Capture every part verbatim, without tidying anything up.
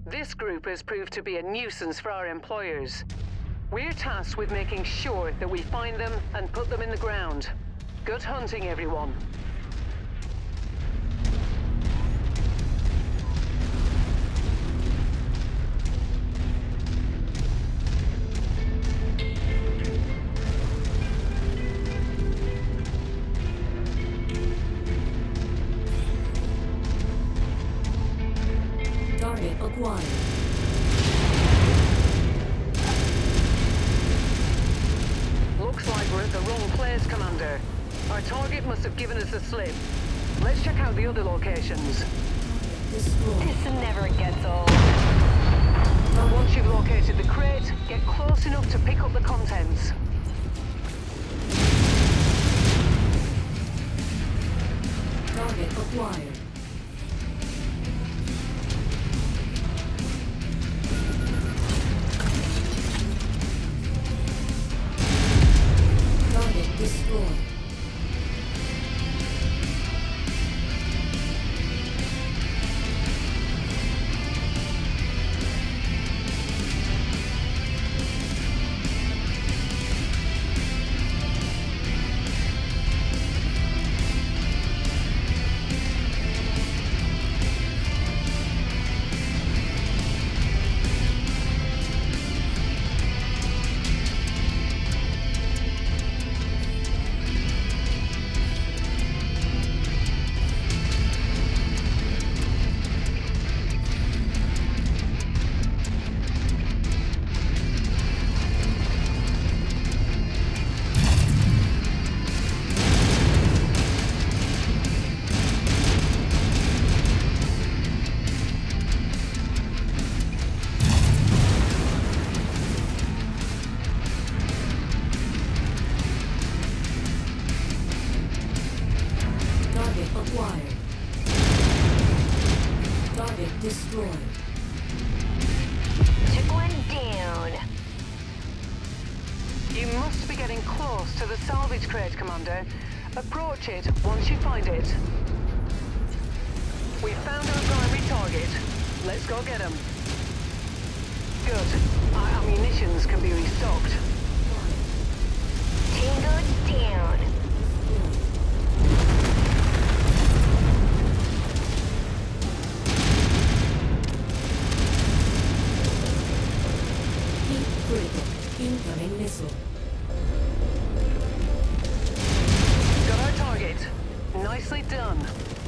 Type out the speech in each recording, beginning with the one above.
This group has proved to be a nuisance for our employers. We're tasked with making sure that we find them and put them in the ground. Good hunting, everyone. Target acquired. Looks like we're at the wrong place, Commander. Our target must have given us a slip. Let's check out the other locations. This never gets old. Once you've located the crate, get close enough to pick up the contents. Target acquired. Target destroyed. Destroyed. Took one down. You must be getting close to the salvage crate, Commander. Approach it once you find it. We found our primary target. Let's go get him. Good. Our ammunitions can be restocked. Tango down. Critical. Incoming missile. Got our target. Nicely done.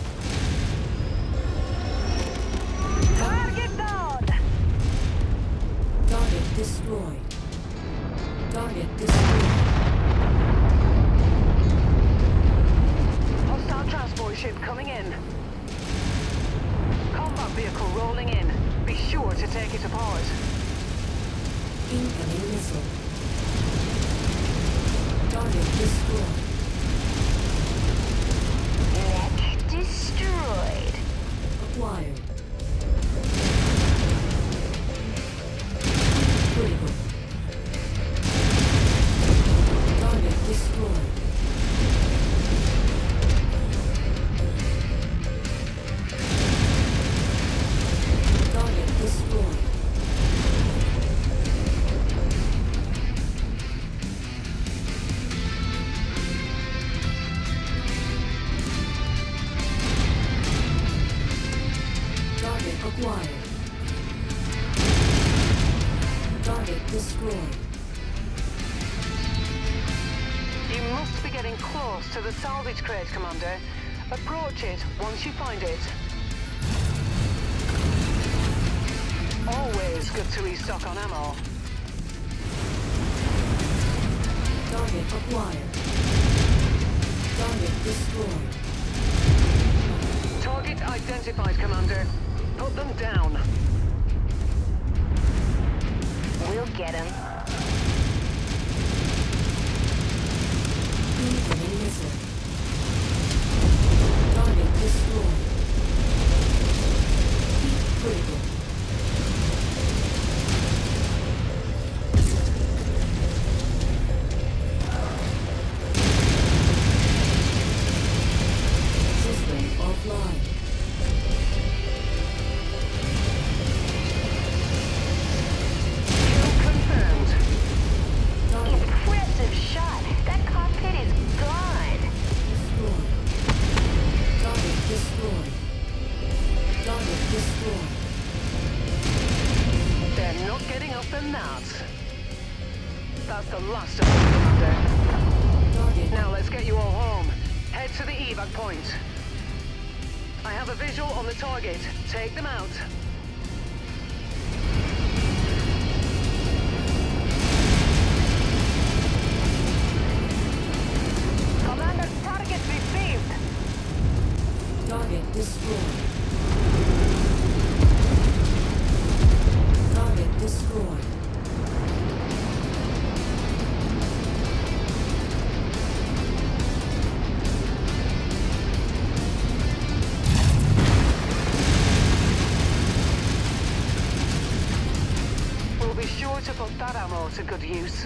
Target down. Target destroyed. Target destroyed. Hostile transport ship coming in. Combat vehicle rolling in. Be sure to take it apart. Incoming missile. Target destroyed. Mech destroyed. Acquired. Critical. Target destroyed. Target destroyed. Acquired. Target destroyed. You must be getting close to the salvage crate, Commander. Approach it once you find it. Always good to restock on ammo. Target acquired. Target destroyed. Target identified, Commander. Put them down. We'll get him. Incoming missile. Target destroyed. Critical. System offline. That's the last of them, Commander. Target. Now let's get you all home. Head to the evac point. I have a visual on the target. Take them out. Commander, target received. Target destroyed. Target destroyed. We'll be sure to put that ammo to good use.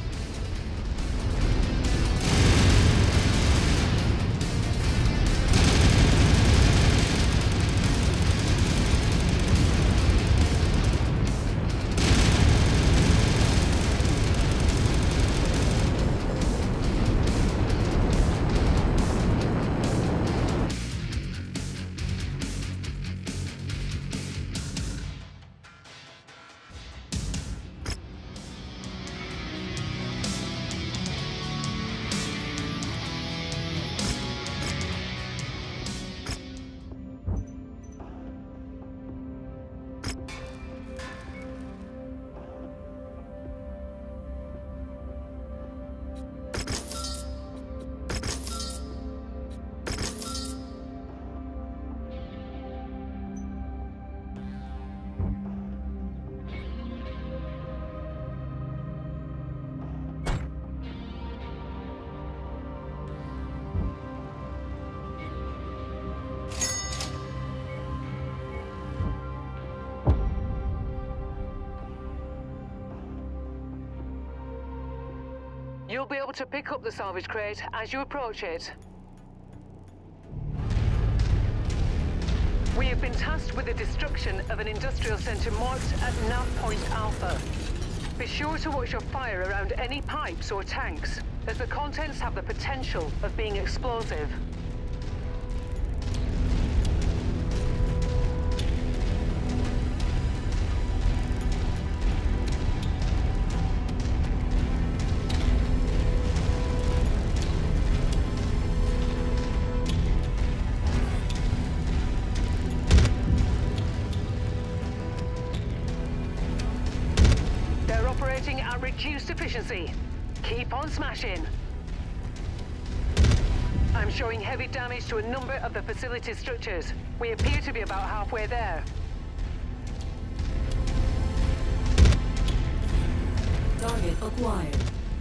You'll be able to pick up the salvage crate as you approach it. We have been tasked with the destruction of an industrial center marked at Nav Point Alpha. Be sure to watch your fire around any pipes or tanks, as the contents have the potential of being explosive. Operating at reduced efficiency. Keep on smashing. I'm showing heavy damage to a number of the facility structures. We appear to be about halfway there. Target acquired.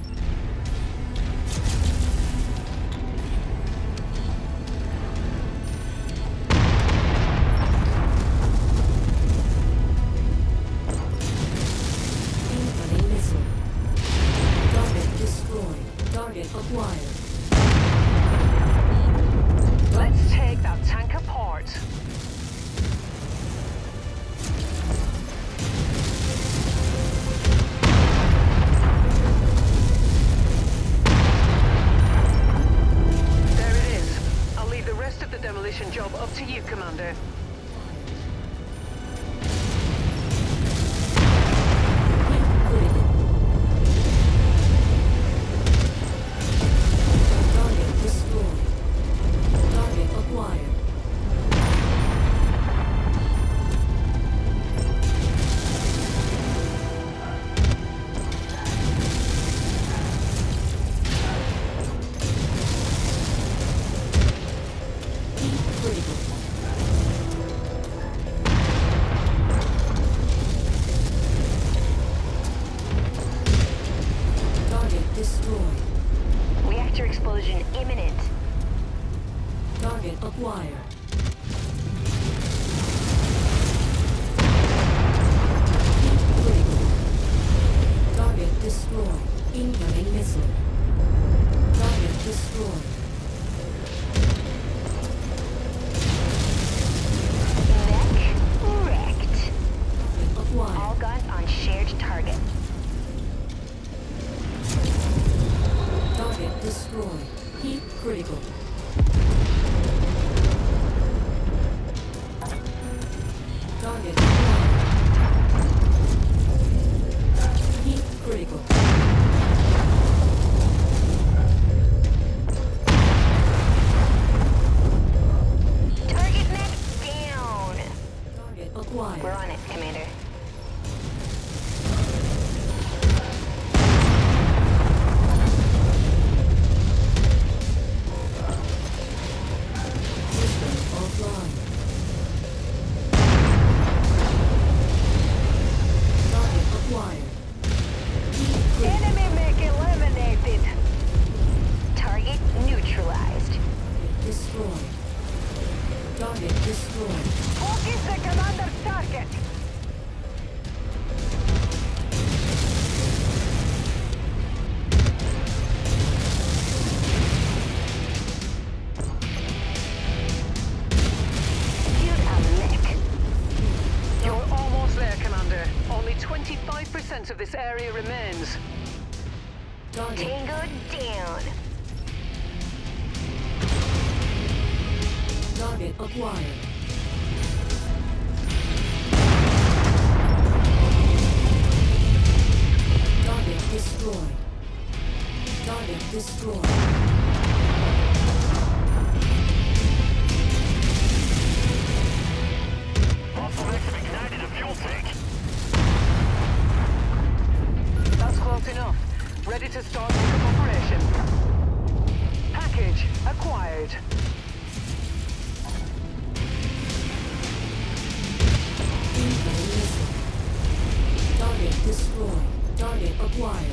Acquired. Let's take that tank apart. There it is. I'll leave the rest of the demolition job up to you, Commander. Acquired. Target destroyed. Incoming missile. Target destroyed. Mech wrecked. Acquired. All guns on shared target. Target destroyed. Heat critical. Target acquired. Heat critical. Target destroyed. Focus the commander's target. Shoot a mech. You're almost there, Commander. Only twenty-five percent of this area remains. Target. Tango down. Target acquired. Target destroyed. Target destroyed. Also Mechs have ignited a fuel tank. That's close enough. Ready to start pickup operation. Package acquired. Incoming missile. Target destroyed. Target acquired.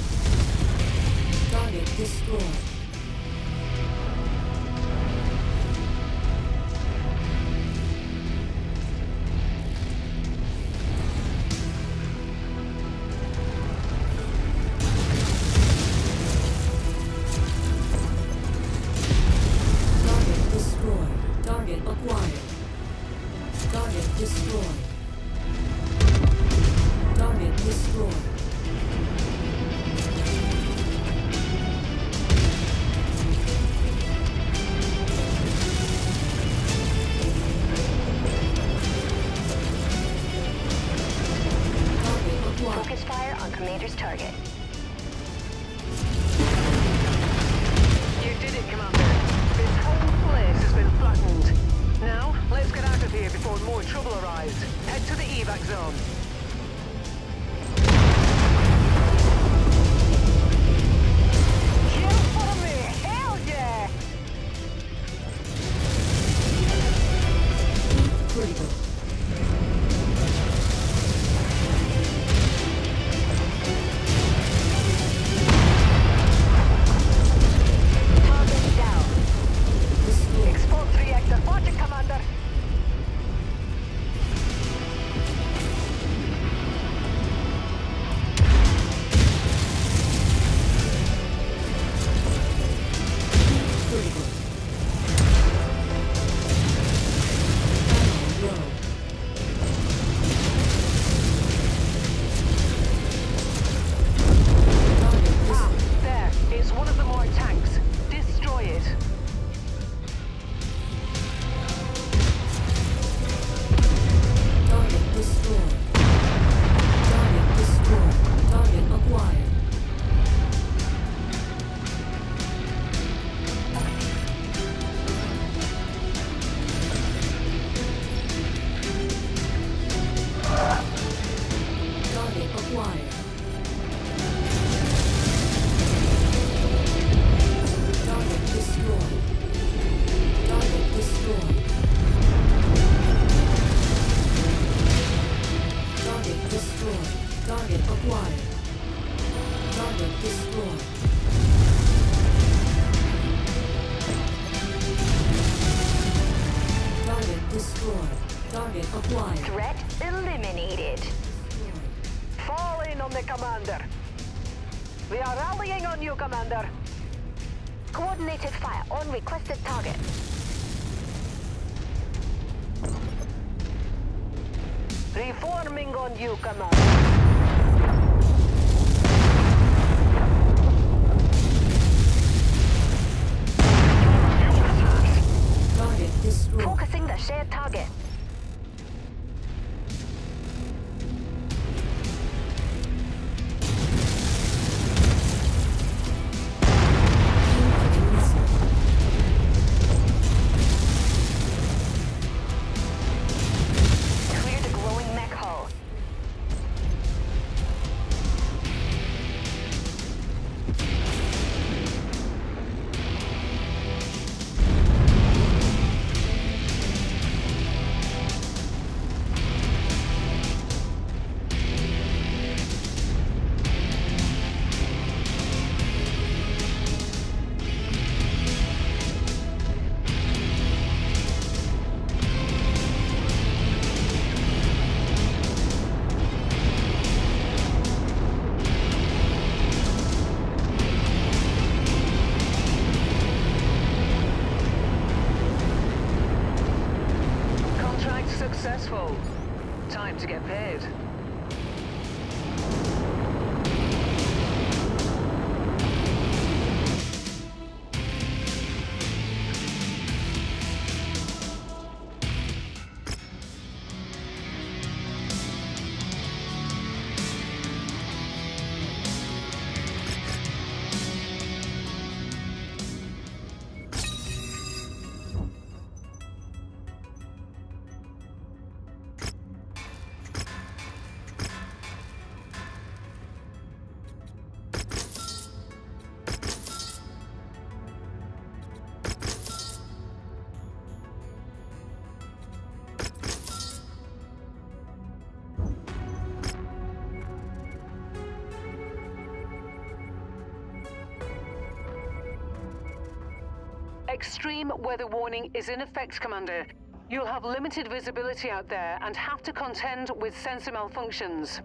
Target destroyed. Target destroyed. Target acquired. Target destroyed. Target destroyed. Target acquired. Focus fire on commander's target. You did it, Commander. This whole place has been flattened. Now, let's get out of here before more trouble arrives. Head to the evac zone. Kill for me! Hell yeah! Critical. Target down. Destroyed. Expose reactor. Watch it, commander. Critical. Ammo low. Target Ah, missile. there. It's one of the more tanks. Destroy it. Target destroyed. Target destroyed. Target acquired. Target acquired. Target destroyed. Target destroyed. Target destroyed. Target acquired. Target destroyed. Target destroyed. Target acquired. Threat eliminated. Fall in on the Commander. We are rallying on you, Commander. Coordinated fire on requested target. Reforming on you, Commander. Target destroyed. Focusing the shared target. Incoming missile. Clear the glowing mech hull. Successful. Time to get paid. Extreme weather warning is in effect, Commander. You'll have limited visibility out there and have to contend with sensor malfunctions.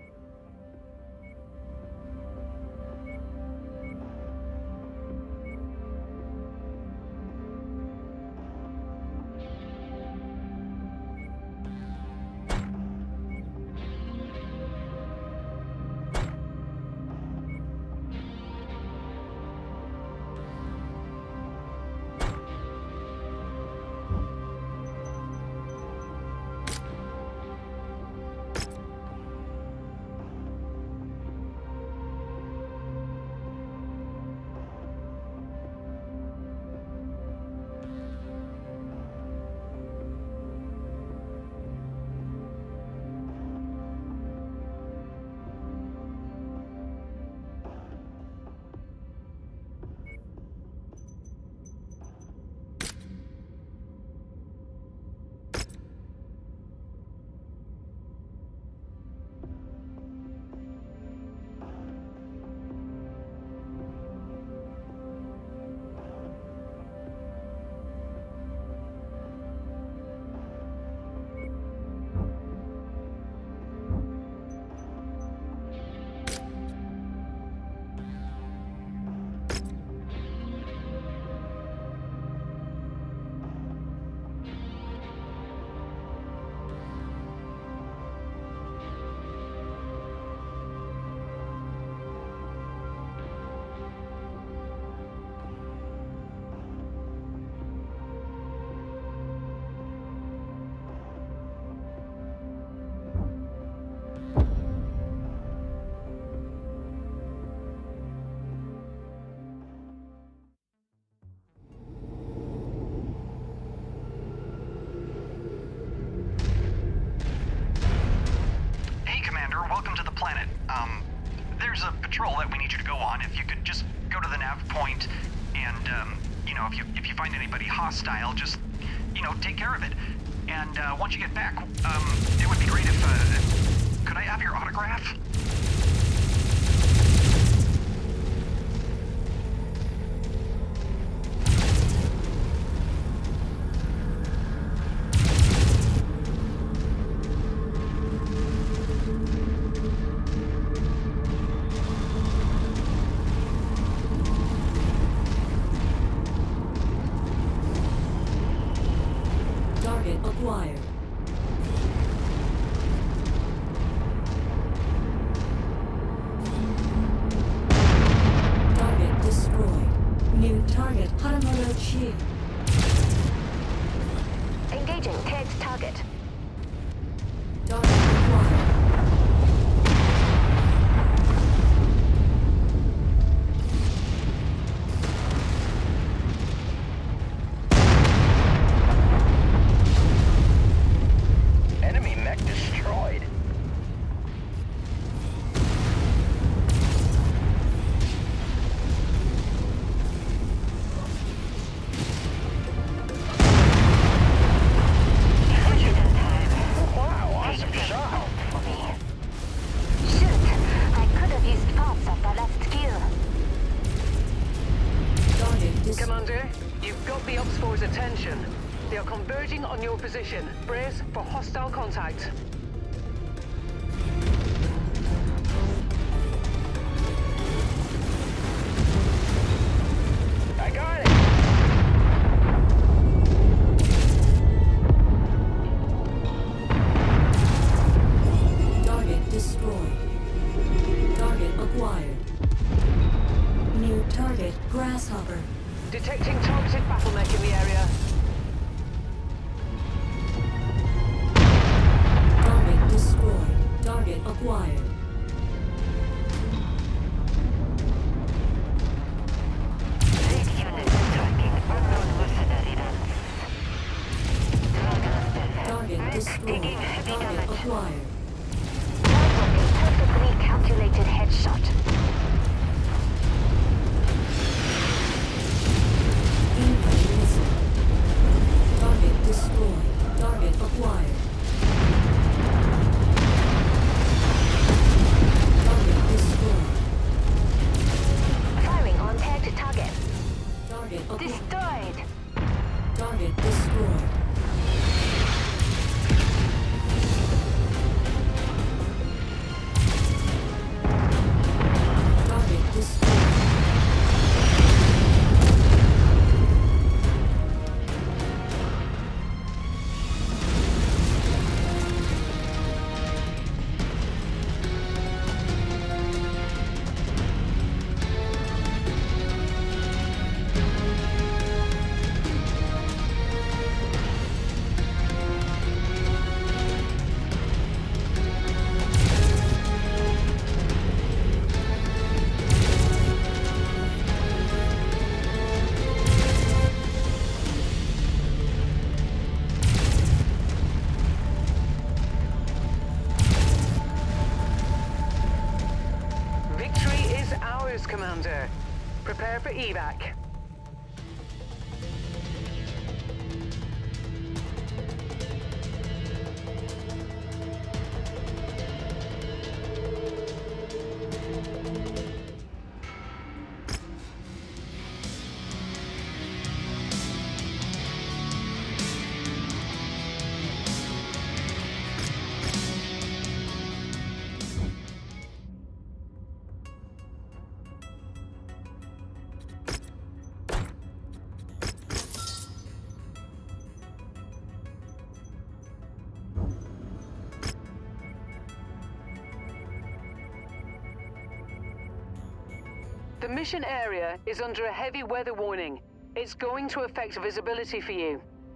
Welcome to the planet. Um, there's a patrol that we need you to go on. If you could just go to the nav point and, um, you know, if you if you find anybody hostile, just, you know, take care of it. And uh, once you get back, um, it would be great if, uh, could I have your autograph? Acquired. Target destroyed. New target Hellbringer shield. Engaging tagged target. Target acquired. Position. Brace for hostile contact. I got it! destroyed. Taking heavy Target damage. acquired. That was a perfectly calculated headshot. Incoming missile. Target destroyed. Target acquired. Target destroyed. Firing on tagged target. Target acquired. Destroyed. Target destroyed. Target destroyed. Victory is ours, Commander. Prepare for evac. The mission area is under a heavy weather warning. It's going to affect visibility for you.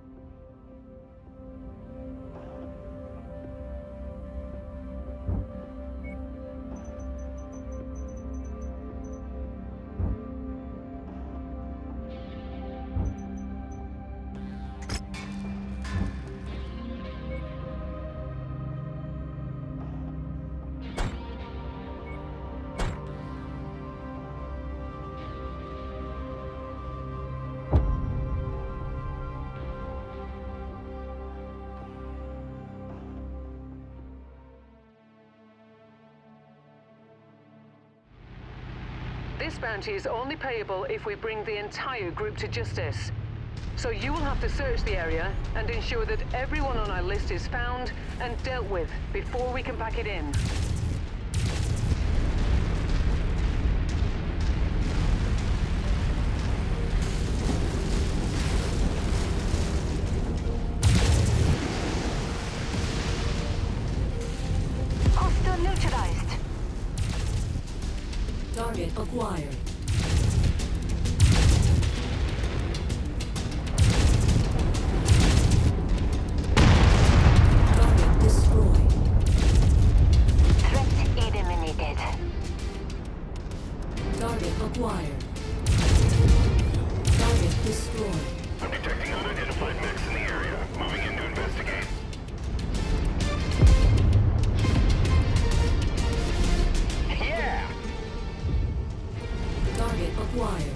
This bounty is only payable if we bring the entire group to justice. So you will have to search the area and ensure that everyone on our list is found and dealt with before we can pack it in. Hostile neutralized. Target acquired. Target destroyed. Threat eliminated. Target acquired. Target destroyed. I'm detecting unidentified mechs in the area. Moving in to investigate. Yeah! Target acquired.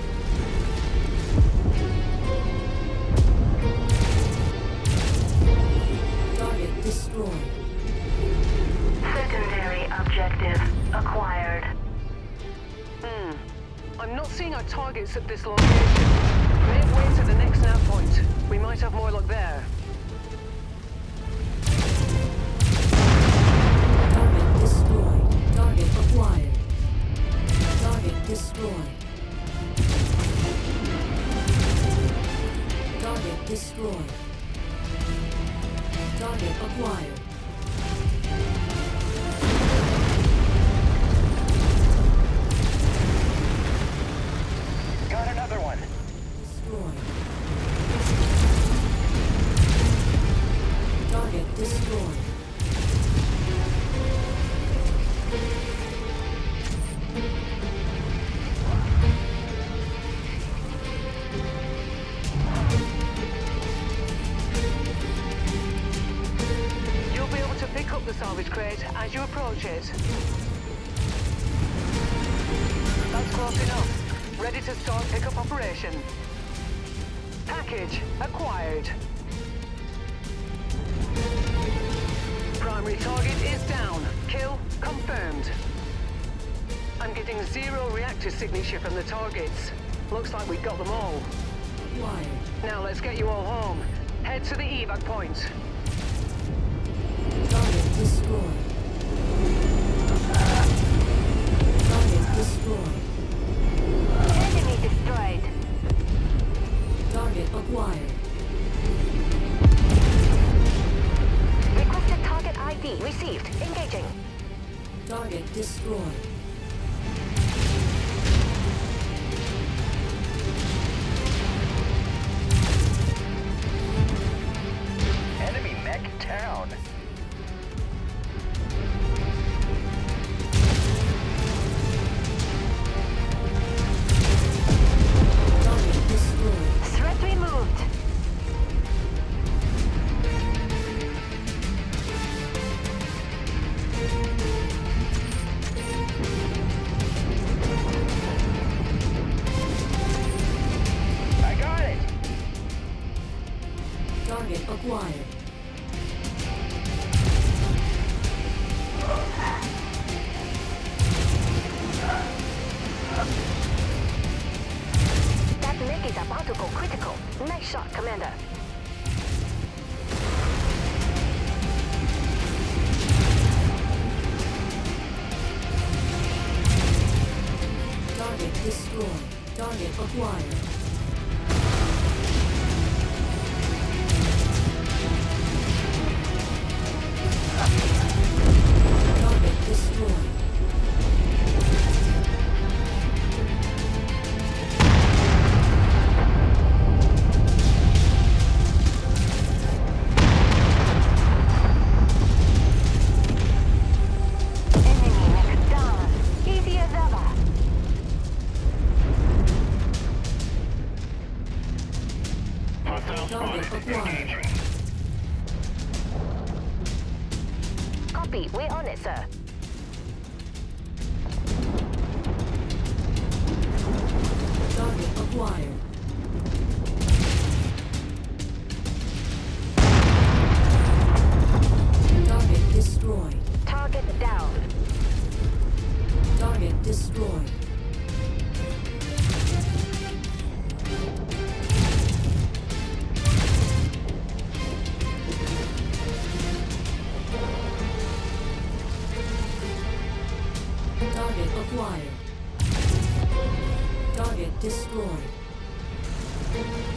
Target destroyed. Secondary objective acquired. Hmm. I'm not seeing our targets at this location. Make way to the next nav point. We might have more luck there. Target destroyed. Target acquired. Target destroyed. Target destroyed. Target acquired. Got another one. Destroyed. Target destroyed. Pick up the salvage crate as you approach it. That's close enough. Ready to start pickup operation. Package acquired. Primary target is down. Kill confirmed. I'm getting zero reactor signature from the targets. Looks like we got them all. Wired. Now let's get you all home. Head to the evac point. Target destroyed. Target destroyed. Enemy destroyed. Target acquired. Requested target I D received. Engaging. Target destroyed. Enemy mech down. Target destroyed. Threat removed. I got it. Target acquired. That mech is about to go critical. Nice shot, Commander. Target destroyed. Target acquired. Target destroyed. Enemy mech down. Easy as ever. Hostile Target spotted. acquired. Engaging. Copy. We're on it, sir. Target acquired. Target destroyed. Target down. Target destroyed. Target acquired. Target destroyed.